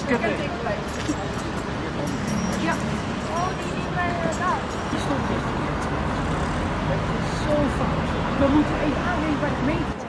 heb het. Ja. Oh, die bij daar. Die stond echt. Het is zo fout. We moeten even aangeven bij de gemeente.